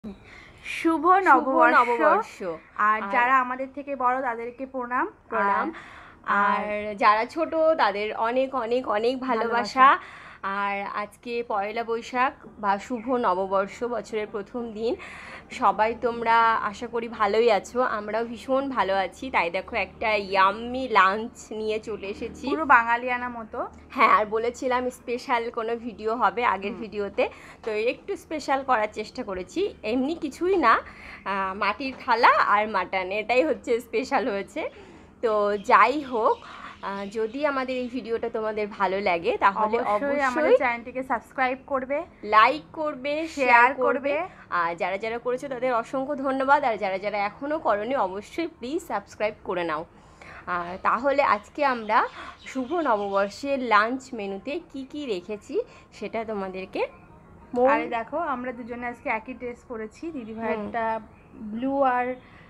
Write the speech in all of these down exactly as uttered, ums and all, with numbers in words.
শুভ নববর্ষ। আর যারা আমাদের থেকে বড় তাদেরকে প্রণাম প্রণাম আর যারা ছোট তাদের অনেক অনেক অনেক ভালোবাসা। আর আজকে পয়লা বৈশাখ বা শুভ নববর্ষ, বছরের প্রথম দিন। সবাই তোমরা আশা করি ভালোই আছো, আমরাও ভীষণ ভালো আছি। তাই দেখো একটা ইয়াম্মি লাঞ্চ নিয়ে চলে এসেছি, পুরো বাঙালিয়ানা মতো। হ্যাঁ, আর বলেছিলাম স্পেশাল কোনো ভিডিও হবে আগের ভিডিওতে, তো একটু স্পেশাল করার চেষ্টা করেছি। এমনি কিছুই না, মাটির থালা আর মাটন, এটাই হচ্ছে স্পেশাল হয়েছে। তো যাই হোক, যদি আমাদের এই ভিডিওটা তোমাদের ভালো লাগে তাহলে অবশ্যই আমাদের চ্যানেলটিকে সাবস্ক্রাইব করবে, লাইক করবে, শেয়ার করবে। আর যারা যারা করেছো তাদের অসংখ্য ধন্যবাদ, আর যারা যারা এখনও করোনি অবশ্যই প্লিজ সাবস্ক্রাইব করে নাও। আর তাহলে আজকে আমরা শুভ নববর্ষের লাঞ্চ মেনুতে কি কি রেখেছি সেটা তোমাদেরকে। আরে দেখো, আমরা দুজনে আজকে একই ড্রেস পরেছি, দিদি ভাইয়েরটা ব্লু আর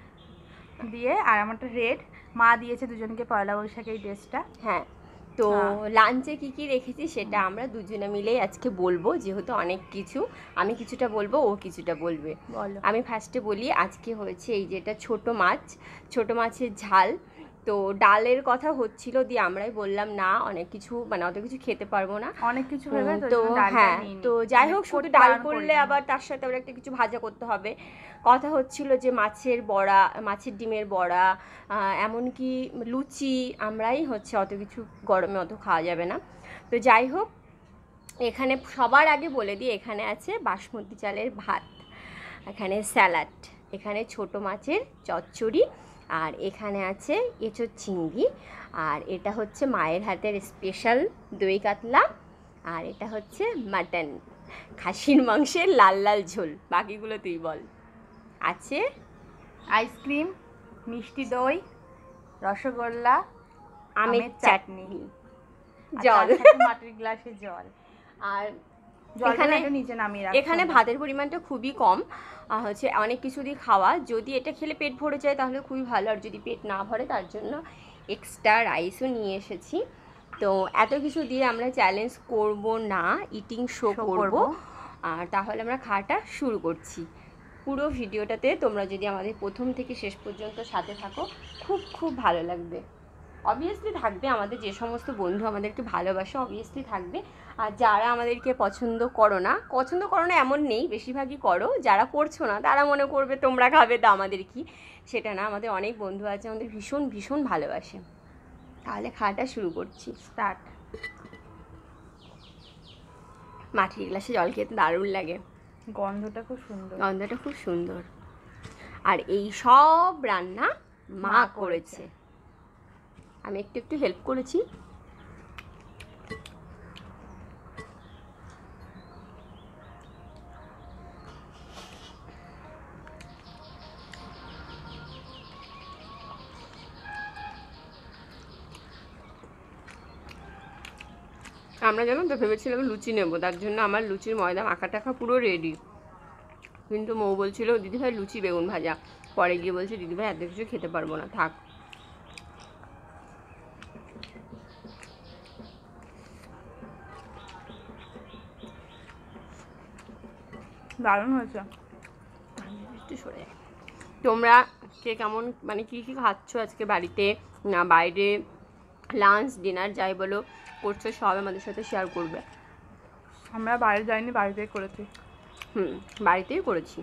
দিয়ে আর আমারটা রেড। মা দিয়েছে দুজনকে পয়লা বৈশাখে এই ড্রেসটা। হ্যাঁ, তো লাঞ্চে কি কি রেখেছি সেটা আমরা দুজনে মিলেই আজকে বলবো, যেহেতু অনেক কিছু। আমি কিছুটা বলবো, ও কিছুটা বলবে। আমি ফার্স্টে বলি, আজকে হয়েছে এই যেটা ছোট মাছ, ছোট মাছের ঝাল। তো ডালের কথা হচ্ছিল, দিয়ে আমরাই বললাম না, অনেক কিছু মানে অত কিছু খেতে পারবো না, অনেক কিছু তো হ্যাঁ, তো যাই হোক, শুধু ডাল করলে আবার তার সাথে আবার একটা কিছু ভাজা করতে হবে। কথা হচ্ছিল যে মাছের বড়া, মাছের ডিমের বড়া, এমনকি লুচি, আমরাই হচ্ছে অত কিছু গরমে অত খাওয়া যাবে না। তো যাই হোক, এখানে সবার আগে বলে দিই, এখানে আছে বাসমতি চালের ভাত, এখানে স্যালাড, এখানে ছোট মাছের চচ্চড়ি, আর এখানে আছে এঁচোড় চিংড়ি, আর এটা হচ্ছে মায়ের হাতের স্পেশাল দই কাতলা, আর এটা হচ্ছে মাটন, খাসির মাংসের লাল লাল ঝোল। বাকিগুলো তুই বল। আছে আইসক্রিম, মিষ্টি দই, রসগোল্লা, আমের চাটনি, জল, মাটির গ্লাসে জল। আর এখানে নিচে নামিয়ে রাখো। এখানে ভাতের পরিমাণটা খুবই কম, হচ্ছে অনেক কিছু দিয়ে খাওয়া। যদি এটা খেলে পেট ভরে যায় তাহলে খুবই ভালো, আর যদি পেট না ভরে তার জন্য এক্সট্রা রাইসও নিয়ে এসেছি। তো এত কিছু দিয়ে আমরা চ্যালেঞ্জ করব না, ইটিং শো করব। আর তাহলে আমরা খাওয়াটা শুরু করছি। পুরো ভিডিওটাতে তোমরা যদি আমাদের প্রথম থেকে শেষ পর্যন্ত সাথে থাকো, খুব খুব ভালো লাগবে। অবভিয়াসলি থাকবে, আমাদের যে সমস্ত বন্ধু আমাদেরকে ভালোবাসে অবভিয়াসলি থাকবে। আর যারা আমাদেরকে পছন্দ করো না, পছন্দ করো না এমন নেই, বেশিরভাগই করো। যারা করছো না তারা মনে করবে তোমরা খাবে তো আমাদের কি, সেটা না। আমাদের অনেক বন্ধু আছে আমাদের ভীষণ ভীষণ ভালোবাসে। তাহলে খাওয়াটা শুরু করছি, স্টার্ট। মাটির গ্লাসে জল খেতে দারুণ লাগে, গন্ধটা খুব সুন্দর, গন্ধটা খুব সুন্দর। আর এই সব রান্না মা করেছে, আমি একটু একটু হেল্প করেছি। আমরা জানো তো ভেবেছিলাম লুচি নেবো, তার জন্য আমার লুচির ময়দা মাখা টাখা পুরো রেডি, কিন্তু মৌ বলছিল দিদিভাই লুচি বেগুন ভাজা। পরে গিয়ে বলছে দিদিভাই এত কিছু খেতে পারবো না, থাক। দারুণ হয়েছে। একটু সরে তোমরা কে কেমন, মানে কী কী খাচ্ছ আজকে বাড়িতে না বাইরে, লাঞ্চ ডিনার যাই বলো করছো, সব আমাদের সাথে শেয়ার করবে। আমরা বাইরে যাইনি, বাড়িতেই করেছি। হুম, বাড়িতেই করেছি।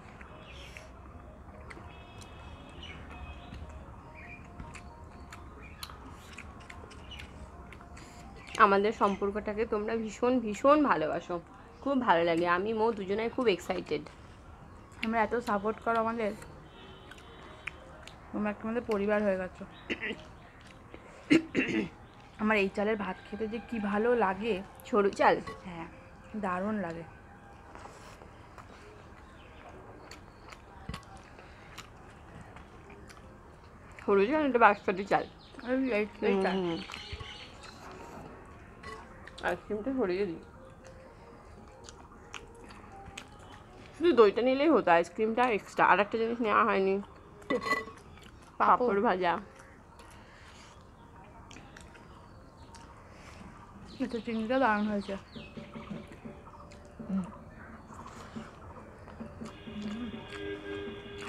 আমাদের সম্পর্কটাকে তোমরা ভীষণ ভীষণ ভালোবাসো, খুব ভালো লাগে। আমি মৌ দুজনাই খুব এক্সাইটেড। আমরা এত সাপোর্ট করো আমাদের, তোমরা একটা আমাদের পরিবার হয়ে গেছো। আমার এই চালের ভাত খেতে যে কি ভালো লাগে। সরু চাল, হ্যাঁ দারুণ লাগে। সরু চাল, এটা বাসমতি চাল। আইসক্রিমটা সরিয়ে দিই, শুধু দইটা নিলেই হতো, আইসক্রিমটা এক্সট্রা। আর একটা জিনিস নেওয়া হয়নি, পাঁপড় ভাজা। এটা চিংড়িটা দারুণ হয়েছে।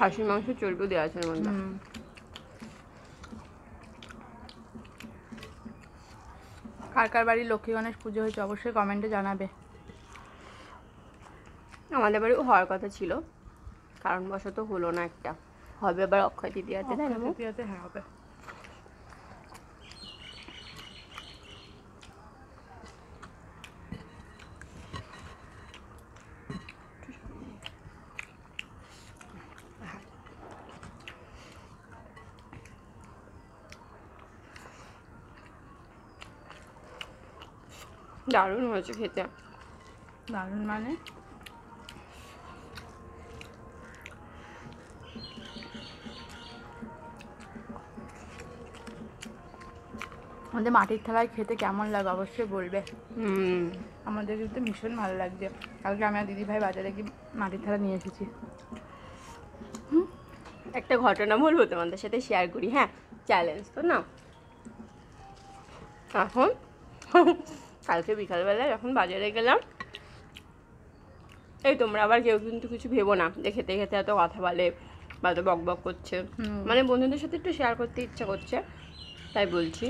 খাসির মাংস চর্বি দেওয়া আছে এর মধ্যে। হুম। কার কার বাড়ি লক্ষ্মী গণেশ পুজো হয়েছে অবশ্যই কমেন্টে জানাবে। আমাদের বাড়িও হওয়ার কথা ছিল, কারণবশত হলো না একটা, হবে আবার অক্ষয় তৃতীয়াতে, তাই না? অক্ষয় তৃতীয়াতে হ্যাঁ হবে। দারুণ হয়েছে খেতে। দারুণ মানে আমাদের মাটির থালায় খেতে কেমন লাগে অবশ্যই বলবে। হুম, আমাদের কিন্তু ভীষণ ভালো লাগছে। কালকে আমি আর দিদি ভাই বাজারে গিয়ে মাটির থালা নিয়ে এসেছি। একটা ঘটনা বলবো তোমাদের সাথে শেয়ার করি, হ্যাঁ, চ্যালেঞ্জ তো না। এখন কালকে বিকালবেলা যখন বাজারে গেলাম, এই তোমরা আবার কেউ কিন্তু কিছু ভেবো না যে খেতে খেতে এত কথা বলে বা তো বক বক করছে, মানে বন্ধুদের সাথে একটু শেয়ার করতে ইচ্ছা করছে তাই বলছি।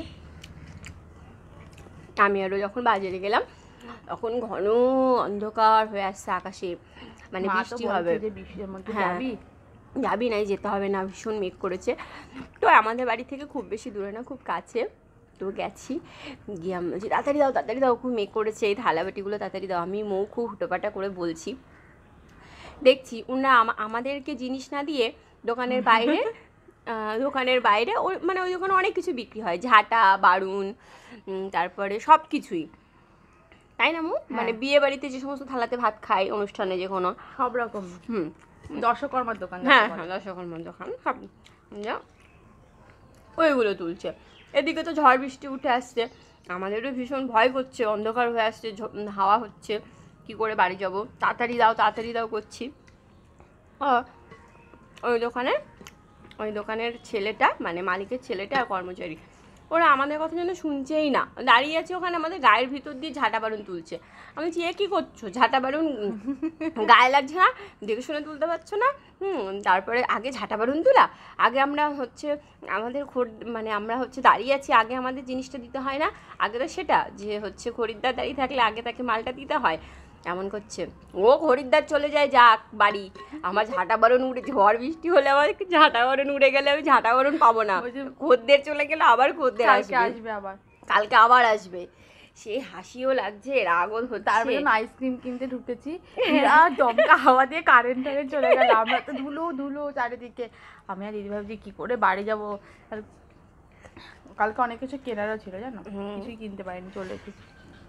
আমি আরও যখন বাজারে গেলাম তখন ঘন অন্ধকার হয়ে আসছে আকাশে, মানে বৃষ্টি হবে। হ্যাঁ, যাবি নাই, যেতে হবে না, ভীষণ মেঘ করেছে। তো আমাদের বাড়ি থেকে খুব বেশি দূরে না, খুব কাছে। তো গেছি, গিয়ে আমি বলছি তাড়াতাড়ি দাও তাড়াতাড়ি দাও, খুব মেঘ করেছে, এই থালা বাটিগুলো তাড়াতাড়ি দাও। আমি মৌ খুব হুটোপাটা করে বলছি, দেখছি ওনারা আমাদেরকে জিনিস না দিয়ে দোকানের বাইরে দোকানের বাইরে ওই মানে ওই দোকানে অনেক কিছু বিক্রি হয়, ঝাঁটা, বারুন, তারপরে সব কিছুই, তাই না মৌ? মানে বিয়ে বাড়িতে যে সমস্ত থালাতে ভাত খাই, অনুষ্ঠানে যে কোনো সব রকম। হুম, দশকর্মার দোকান। হ্যাঁ হ্যাঁ, দশকর্মার দোকান সব যা ওইগুলো তুলছে। এদিকে তো ঝড় বৃষ্টি উঠে আসছে, আমাদেরও ভীষণ ভয় করছে, অন্ধকার হয়ে আসছে, হাওয়া হচ্ছে, কি করে বাড়ি যাব, তাড়াতাড়ি দাও তাড়াতাড়ি দাও করছি। ওই দোকানের ওই দোকানের ছেলেটা, মানে মালিকের ছেলেটা আর কর্মচারী, ওরা আমাদের কথা যেন শুনছেই না, দাঁড়িয়ে আছে ওখানে আমাদের গায়ের ভিতর দিয়ে ঝাঁটা বারুন তুলছে। আমি বলছি এ কী করছো, ঝাঁটা বারুন গায়ে লাগছে না, দেখে শুনে তুলতে পারছো না? হুম, তারপরে আগে ঝাঁটা বারুন তুলা, আগে আমরা হচ্ছে আমাদের মানে আমরা হচ্ছে দাঁড়িয়ে আছি, আগে আমাদের জিনিসটা দিতে হয় না? আগে তো সেটা যে হচ্ছে খরিদ্দার দাঁড়িয়ে থাকলে আগে তাকে মালটা দিতে হয়, এমন করছে। ও খরিদ্দার চলে যায় যাক বাড়ি, আমার ঝাঁটা বারণ উড়ে, ঝড় বৃষ্টি হলে আমার ঝাঁটা বারণ উড়ে গেলে আমি ঝাঁটা বারণ পাবো না, খদ্দের চলে গেলে আবার খদ্দের আসবে, আসবে আবার কালকে আবার আসবে। সে হাসিও লাগছে, রাগও হচ্ছে। তারপরে আইসক্রিম কিনতে ঢুকেছি, বিরাট দমকা হাওয়া দিয়ে কারেন্ট টারেন্ট চলে গেল, আমরা তো ধুলো ধুলো চারিদিকে। আমি আর দিদি ভাবছি কি করে বাড়ি যাবো। আর কালকে অনেক কিছু কেনারও ছিল জানো, কিছুই কিনতে পারিনি, চলে এসেছি।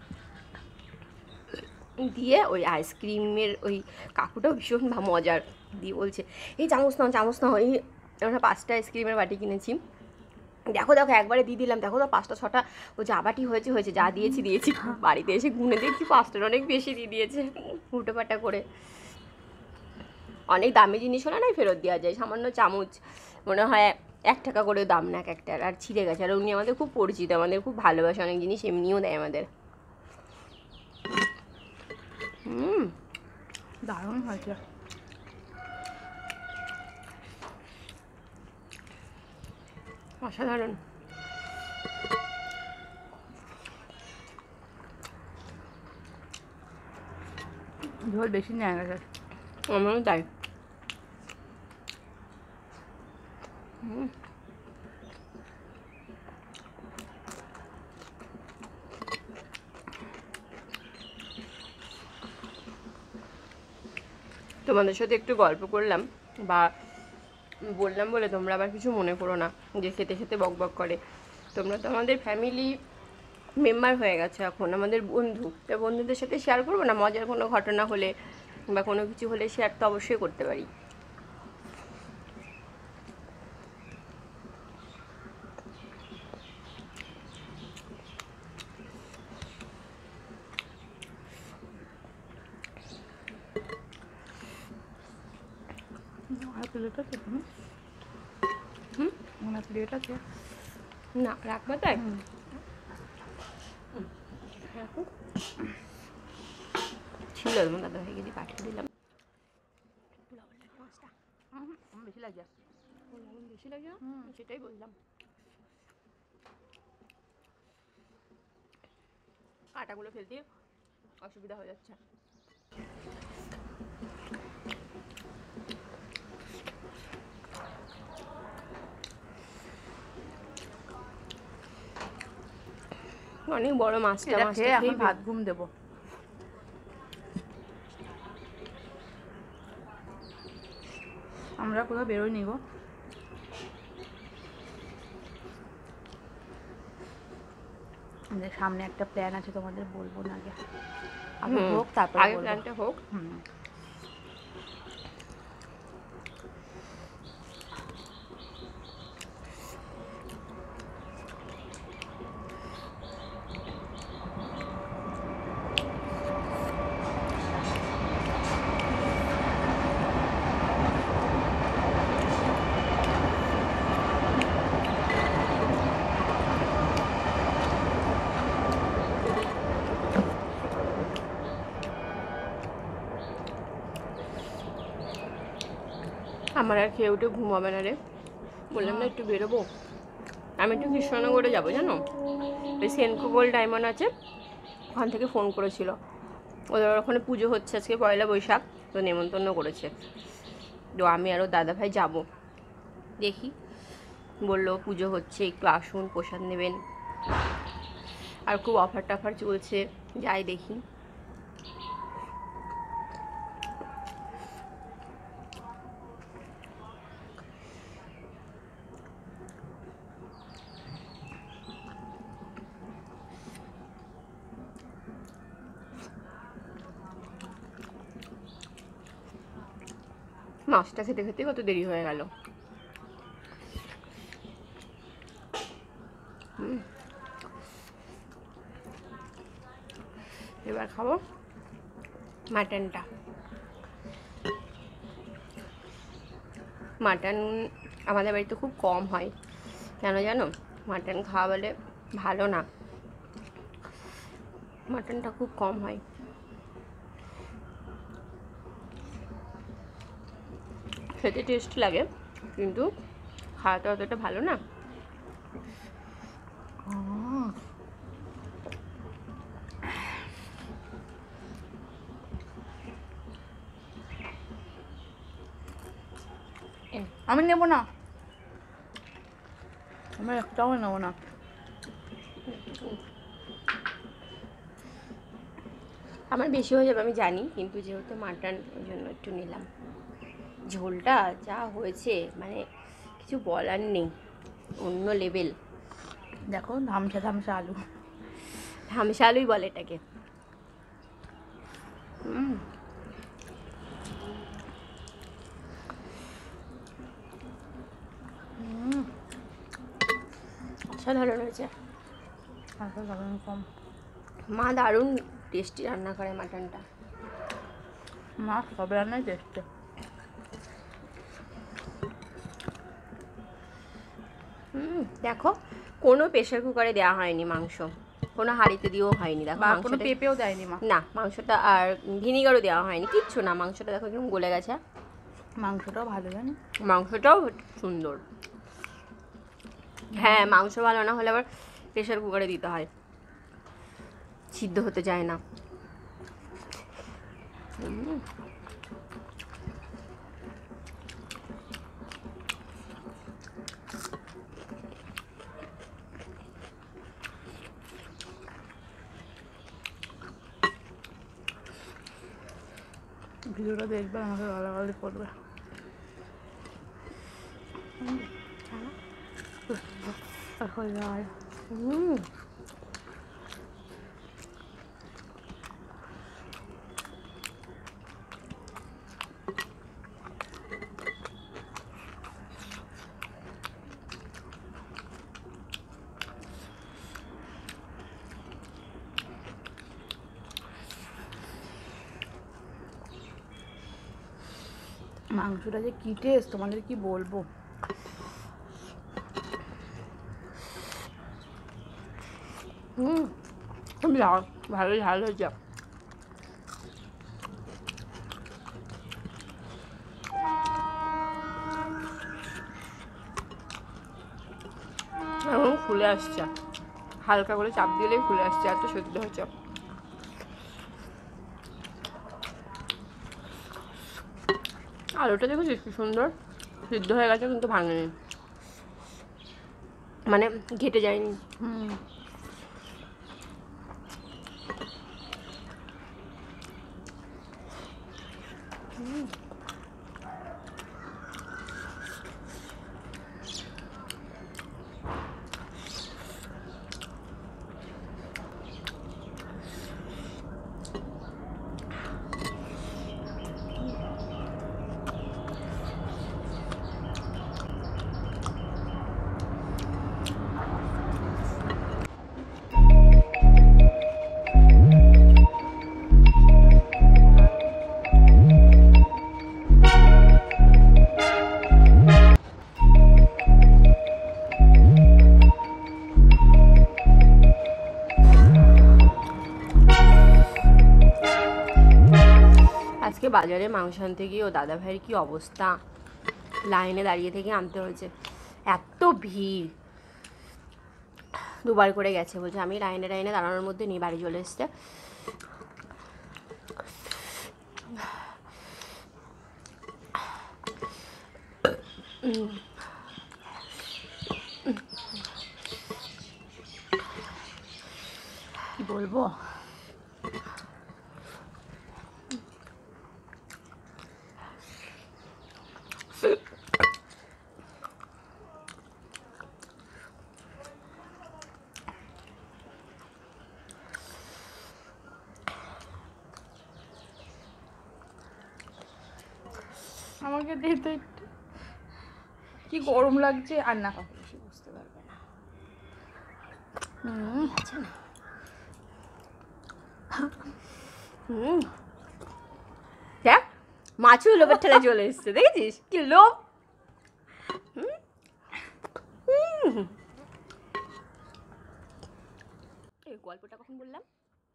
দিয়ে ওই আইসক্রিমের ওই কাকুটাও ভীষণ মজার, দিয়ে বলছে এই চামচ নাও চামচ নাও, এই আমরা পাঁচটা আইসক্রিমের বাটি কিনেছি, দেখো দেখো একবারে দিয়ে দিলাম, দেখো তো পাঁচটা ছটা ও যা বাটি হয়েছে হয়েছে, যা দিয়েছি দিয়েছি। বাড়িতে এসে গুনে দেখছি পাঁচটার অনেক বেশি দিয়ে দিয়েছে, উল্টোপাটা করে। অনেক দামি জিনিস হলে না ফেরত দেওয়া যায়, সামান্য চামচ মনে হয় এক টাকা করে দাম না এক একটার, আর ছিঁড়ে গেছে। আর উনি আমাদের খুব পরিচিত, আমাদের খুব ভালোবাসে, অনেক জিনিস এমনিও দেয় আমাদের। হুম, দারুণ হয়েছে। অসাধারণ। ঝোল বেশি নেয় গেছে, আমারও তাই। হুম, তোমাদের সাথে একটু গল্প করলাম বা বললাম বলে তোমরা আবার কিছু মনে করো না যে খেতে খেতে বক বক করে। তোমরা তো আমাদের ফ্যামিলি মেম্বার হয়ে গেছো এখন, আমাদের বন্ধু। তো বন্ধুদের সাথে শেয়ার করবো না, মজার কোনো ঘটনা হলে বা কোনো কিছু হলে শেয়ার তো অবশ্যই করতে পারি। প্লেট আছে তুমি? হুম, ওনার প্লেট আছে না রাখবো তাই। ছিল তোমার দাদা ভাইকে দিয়ে পাঠিয়ে দিলাম। হুম, আমার বেশি লাগছে। ও, লবণ বেশি লাগে না? হুম। সেটাই বললাম। কাঁটাগুলো ফেলতে অসুবিধা হয়ে যাচ্ছে। অনেক বড় মাছটা, এটা মাছটা খেয়ে এখন খেয়ে ভাত ঘুম দেবো। আমরা কোথাও বেরোই গো। আমাদের সামনে একটা প্ল্যান আছে, তোমাদের বলবো না আগে। আগে হুম, হোক তারপরে আগে বলবো। প্ল্যানটা হোক। হুম। আমার আর খেয়ে উঠে ঘুম হবে না রে। বললাম না একটু বেরোবো। আমি একটু কৃষ্ণনগরে যাবো জানো, ওই সেনকো গোল্ড ডায়মন্ড আছে, ওখান থেকে ফোন করেছিল। ওদের ওখানে পুজো হচ্ছে আজকে পয়লা বৈশাখ, তো নেমন্তন্ন করেছে। তো আমি আরও দাদাভাই যাব, দেখি। বললো পুজো হচ্ছে, একটু আসুন, প্রসাদ নেবেন, আর খুব অফার টফার চলছে, যাই দেখি। মাছটা খেতে খেতে কত দেরি হয়ে গেল। এবার খাবো মাটনটা। মাটন আমাদের বাড়িতে খুব কম হয়, কেন জানো? মাটন খাওয়া বলে ভালো না, মাটনটা খুব কম হয়। খেতে টেস্ট লাগে, কিন্তু খাওয়াটা অতটা ভালো না। আমি নেবো না, আমি একটাও নেবো না। আমার বেশি হয়ে যাবে আমি জানি, কিন্তু যেহেতু মাটন ওই জন্য একটু নিলাম। ঝোলটা যা হয়েছে মানে কিছু বলার নেই, অন্য লেভেল। দেখো ধামসা ধামসা আলু। ধামসা আলুই বলে এটাকে। হুম, হুম, অসাধারণ হয়েছে। আসলে লবণ কম। মা দারুণ টেস্টি রান্না করে মাটনটা। মা সব রান্নাই টেস্টি। হুম, দেখো কোনো প্রেশার কুকারে দেওয়া হয়নি মাংস, কোনো হাঁড়িতে দিয়েও হয়নি। দেখো বা কোনো মাংসটা, পেঁপেও দেয়নি মা। না মাংসটা, আর ভিনিগারও দেওয়া হয়নি, কিচ্ছু না। মাংসটা দেখো একদম গলে গেছে, মাংসটাও ভালো জানি। মাংসটাও সুন্দর। হ্যাঁ, মাংস ভালো না হলে আবার প্রেশার কুকারে দিতে হয়, সিদ্ধ হতে যায় না। হুম, ভিডিওটা দেখবে, আমাকে গালাগালি করবে। এখন আর হুম, মাংসটা যে কি টেস্ট তোমাদের কি বলবো। হুম, ঝাল, ভালো ঝাল হয়েছে। এখন ফুলে আসছে, হালকা করে চাপ দিলেই ফুলে আসছে, এত সেদ্ধ হয়েছে। আলুটা দেখেছিস কি সুন্দর সিদ্ধ হয়ে গেছে, কিন্তু ভাঙেনি, মানে ঘেটে যায়নি। হুম আজকে বাজারে মাংস আনতে গিয়ে ও দাদা ভাইয়ের কি অবস্থা, লাইনে দাঁড়িয়ে থেকে আনতে হয়েছে, এত ভিড়, দুবার করে গেছে, বলছে আমি লাইনে লাইনে দাঁড়ানোর মধ্যে নিয়ে বাড়ি চলে এসছে। কি বলবো, আমাকে দে তো একটু, কি গরম লাগছে। আর না বুঝতে পারবে না। হুম হুম দেখ মাছও লোভের ঠেলে চলে এসছে, দেখেছিস কি লোভ। এই গল্পটা কখন বললাম,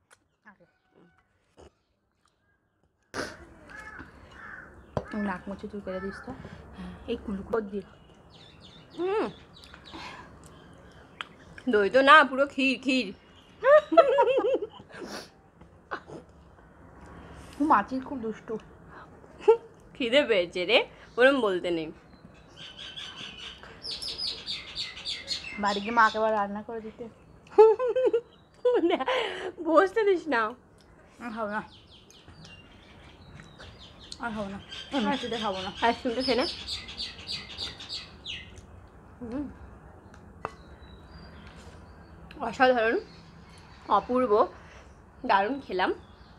নাক মুছে তুই করে দিস তো, এই কুলুকো দিয়ে। হুম দই তো না, পুরো ক্ষীর ক্ষীর। মাছির খুব দুষ্টু, খিদে পেয়েছে রে, ওরম বলতে নেই। বাড়ি গিয়ে মাকে আবার রান্না করে দিতে। বসতে দিস না। আর খাবো না, আর খাবো না, এমনিতে খাবো না। আইসক্রিমটা খেয়ে নে। অসাধারণ, অপূর্ব, দারুণ খেলাম,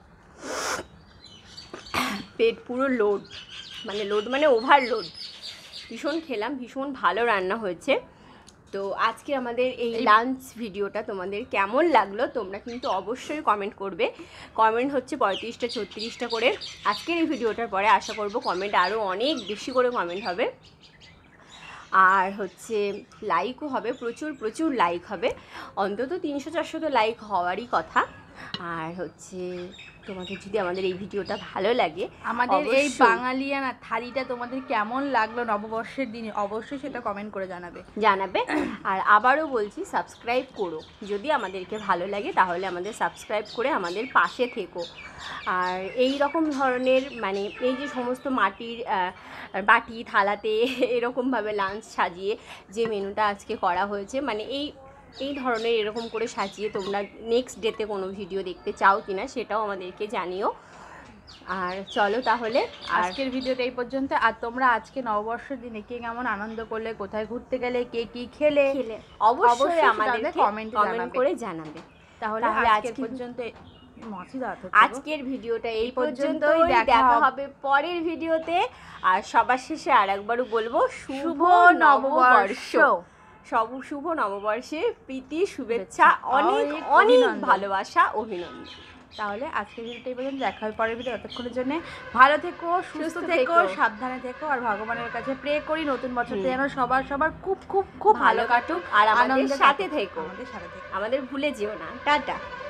পেট পুরো লোড, মানে লোড মানে ওভারলোড, ভীষণ খেলাম, ভীষণ ভালো রান্না হয়েছে। তো আজকে আমাদের এই লাঞ্চ ভিডিওটা তোমাদের কেমন লাগলো তোমরা কিন্তু অবশ্যই কমেন্ট করবে। কমেন্ট হচ্ছে পঁয়ত্রিশটা ছত্রিশটা করে। আজকের এই ভিডিওটার পরে আশা করব কমেন্ট আরও অনেক বেশি করে কমেন্ট হবে, আর হচ্ছে লাইকও হবে, প্রচুর প্রচুর লাইক হবে, অন্তত তিনশো চারশো তো লাইক হওয়ারই কথা। আর হচ্ছে তোমাদের যদি আমাদের এই ভিডিওটা ভালো লাগে, আমাদের এই বাঙালিয়ানা থালিটা তোমাদের কেমন লাগলো নববর্ষের দিনে, অবশ্যই সেটা কমেন্ট করে জানাবে জানাবে আর আবারও বলছি সাবস্ক্রাইব করো, যদি আমাদেরকে ভালো লাগে তাহলে আমাদের সাবস্ক্রাইব করে আমাদের পাশে থেকো। আর এই রকম ধরনের মানে এই যে সমস্ত মাটির বাটি থালাতে এরকমভাবে লাঞ্চ সাজিয়ে যে মেনুটা আজকে করা হয়েছে, মানে এই এই ধরনের এরকম করে সাজিয়ে তোমরা নেক্সট ডেতে কোনো ভিডিও দেখতে চাও কিনা সেটাও আমাদেরকে জানিও। আর চলো তাহলে আজকের ভিডিওটা এই পর্যন্ত। আর তোমরা আজকে নববর্ষের দিনে কে কেমন আনন্দ করলে, কোথায় ঘুরতে গেলে, কে কি খেলে খেলে অবশ্যই আমাদের কমেন্ট কমেন্ট করে জানাবে। তাহলে আজকের পর্যন্ত আজকের ভিডিওটা এই পর্যন্তই, দেখা হবে পরের ভিডিওতে। আর সবার শেষে আর একবারও বলবো শুভ নববর্ষ, সব শুভ নববর্ষে প্রীতি শুভেচ্ছা, অনেক অনেক ভালোবাসা, অভিনন্দন। তাহলে আজকের ভিডিওটা এই পর্যন্ত, দেখা হবে পরের ভিডিও। ততক্ষণের জন্য ভালো থেকো, সুস্থ থেকো, সাবধানে থেকো, আর ভগবানের কাছে প্রে করি নতুন বছরটা যেন সবার সবার খুব খুব খুব ভালো কাটুক, আর আমাদের সাথে থেকো, আমাদের সাথে থেকো, আমাদের ভুলে যেও না। টাটা।